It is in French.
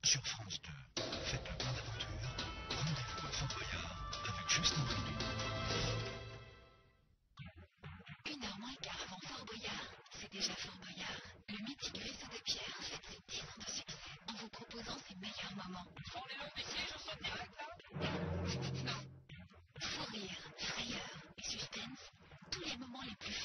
sur France 2. Faites le plein d'aventure. Rendez-vous à Fort Boyard avec Justin Bridou. 1h moins le quart avant Fort Boyard, c'est déjà Fort Boyard. Le mythique vaisseau de pierre fête ses 10 ans de succès en vous proposant ses meilleurs moments. Prends les longs d'ici, je saute direct là. Non. Fou rire, frayeur et suspense, tous les moments les plus